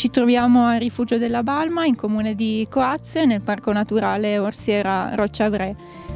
Ci troviamo al Rifugio della Balma, in comune di Coazze, nel Parco Naturale Orsiera Rocciavre.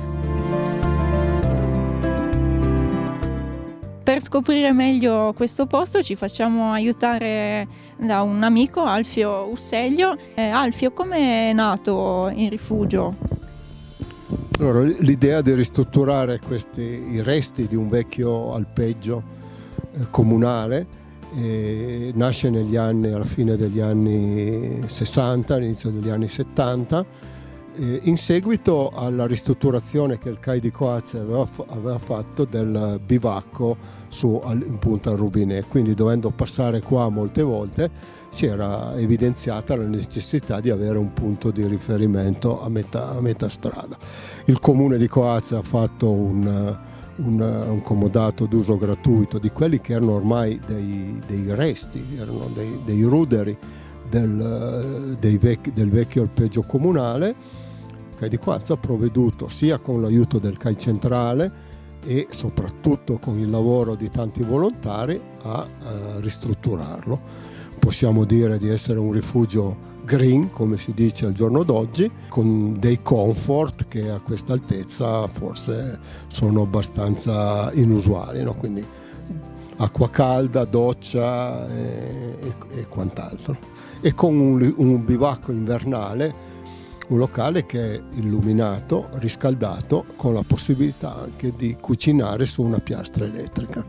Per scoprire meglio questo posto ci facciamo aiutare da un amico, Alfio Usseglio. Alfio, come è nato il rifugio? Allora, l'idea di ristrutturare i resti di un vecchio alpeggio comunale nasce alla fine degli anni 60, all'inizio degli anni 70, in seguito alla ristrutturazione che il CAI di Coazze aveva fatto del bivacco in punta al Rubinè. Quindi, dovendo passare qua molte volte, si era evidenziata la necessità di avere un punto di riferimento a metà strada. Il comune di Coazze ha fatto un comodato d'uso gratuito di quelli che erano ormai dei resti, erano dei ruderi del vecchio alpeggio comunale. Il CAI di Coazze ha provveduto, sia con l'aiuto del CAI centrale e soprattutto con il lavoro di tanti volontari, a ristrutturarlo. Possiamo dire di essere un rifugio green, come si dice al giorno d'oggi, con dei comfort che a questa altezza forse sono abbastanza inusuali, no? Quindi acqua calda, doccia e quant'altro. E con un bivacco invernale, un locale che è illuminato, riscaldato, con la possibilità anche di cucinare su una piastra elettrica.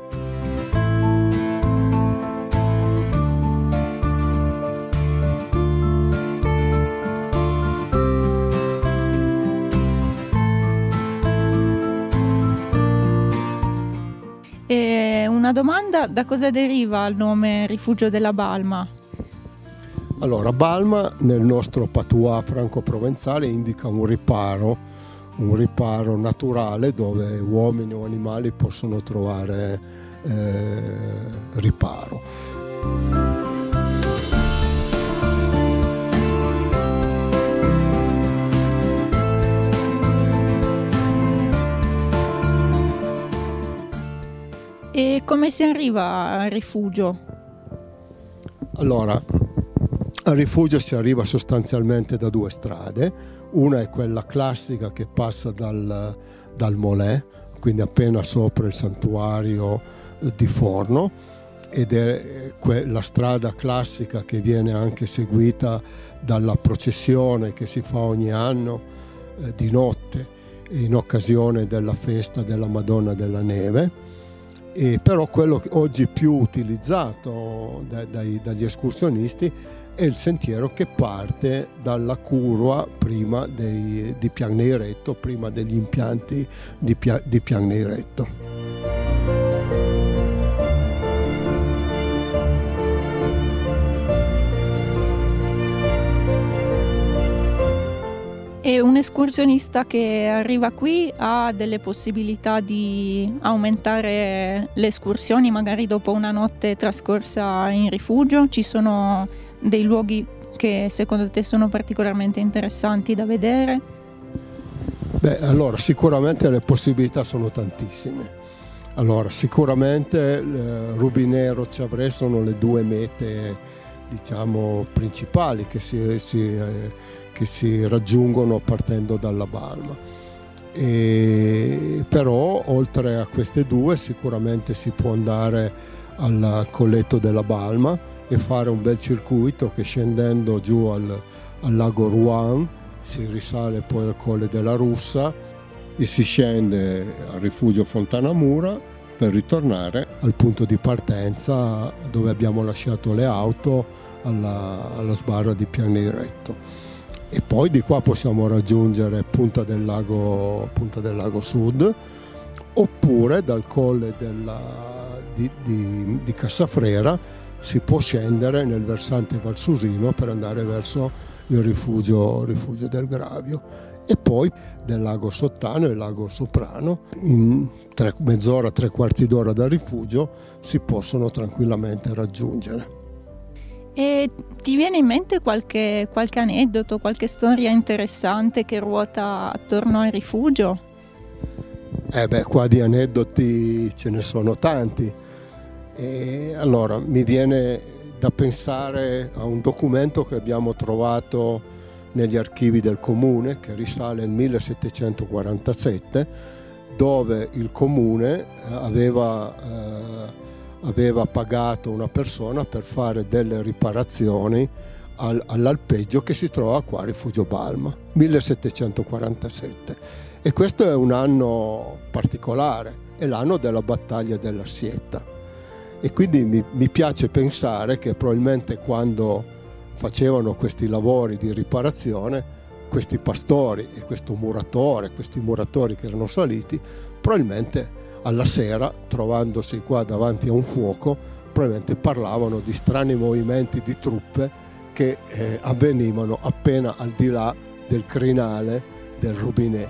E una domanda: da cosa deriva il nome Rifugio della Balma? Allora, Balma nel nostro patois franco-provenzale indica un riparo naturale dove uomini o animali possono trovare riparo. E come si arriva al rifugio? Allora, al rifugio si arriva sostanzialmente da due strade. Una è quella classica che passa dal Molè, quindi appena sopra il santuario di Forno, ed è la strada classica che viene anche seguita dalla processione che si fa ogni anno di notte in occasione della festa della Madonna della Neve. Però quello che oggi più utilizzato dagli escursionisti è il sentiero che parte dalla curva prima di Piagneiretto, prima degli impianti di Piagneiretto. E un escursionista che arriva qui ha delle possibilità di aumentare le escursioni, magari dopo una notte trascorsa in rifugio? Ci sono dei luoghi che secondo te sono particolarmente interessanti da vedere? Allora, sicuramente le possibilità sono tantissime. Allora, sicuramente Rubinè e Rocciavre sono le due mete, diciamo, principali che si raggiungono partendo dalla Balma. Però oltre a queste due sicuramente si può andare al Colletto della Balma e fare un bel circuito che, scendendo giù al lago Ruan, si risale poi al Colle della Russa e si scende al rifugio Fontanamura per ritornare al punto di partenza dove abbiamo lasciato le auto alla sbarra di Piagneiretto. E poi di qua possiamo raggiungere Punta del Lago Sud, oppure dal colle di Cassafrera si può scendere nel versante valsusino per andare verso il rifugio del Gravio, e poi del lago Sottano e lago Soprano, in mezz'ora, 3/4 d'ora dal rifugio, si possono tranquillamente raggiungere. E ti viene in mente qualche aneddoto, qualche storia interessante che ruota attorno al rifugio? Qua di aneddoti ce ne sono tanti. Allora, mi viene da pensare a un documento che abbiamo trovato negli archivi del comune, che risale al 1747, dove il comune aveva pagato una persona per fare delle riparazioni all'alpeggio che si trova qua a Rifugio Balma, 1747. E questo è un anno particolare, è l'anno della battaglia della Sietta. E quindi mi piace pensare che probabilmente quando facevano questi lavori di riparazione, questi pastori e questi muratori che erano saliti, probabilmente alla sera, trovandosi qua davanti a un fuoco, probabilmente parlavano di strani movimenti di truppe che avvenivano appena al di là del crinale del Robinet.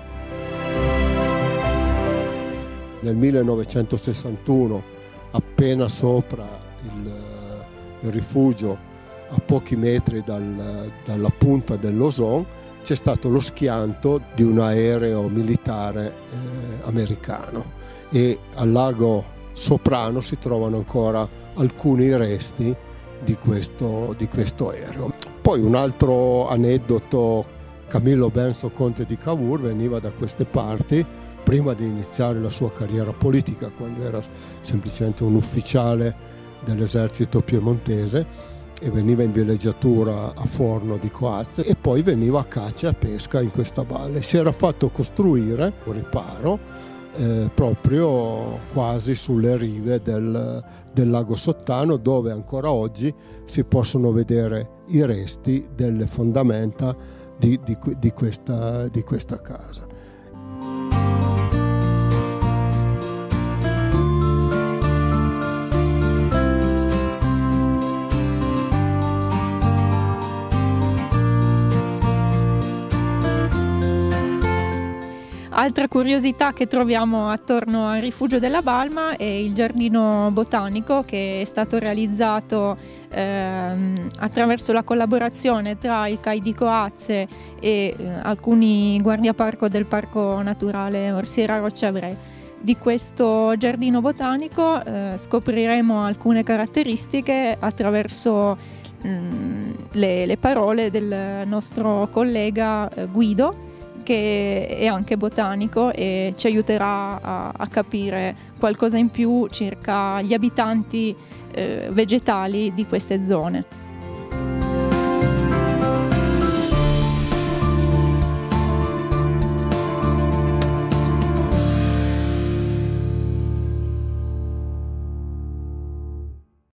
Nel 1961, appena sopra il rifugio, a pochi metri dalla punta dell'Ozon, c'è stato lo schianto di un aereo militare americano, e al lago Soprano si trovano ancora alcuni resti di questo aereo. Poi un altro aneddoto: Camillo Benso, conte di Cavour, veniva da queste parti prima di iniziare la sua carriera politica, quando era semplicemente un ufficiale dell'esercito piemontese, e veniva in villeggiatura a Forno di Coazze, e poi veniva a caccia e a pesca in questa valle. Si era fatto costruire un riparo proprio quasi sulle rive del lago Sottano, dove ancora oggi si possono vedere i resti delle fondamenta di questa casa. Altra curiosità che troviamo attorno al rifugio della Balma è il giardino botanico, che è stato realizzato attraverso la collaborazione tra il CAI di Coazze e alcuni guardiaparco del Parco Naturale Orsiera Rocciavrei. Di questo giardino botanico scopriremo alcune caratteristiche attraverso le parole del nostro collega Guido, che è anche botanico e ci aiuterà a capire qualcosa in più circa gli abitanti vegetali di queste zone.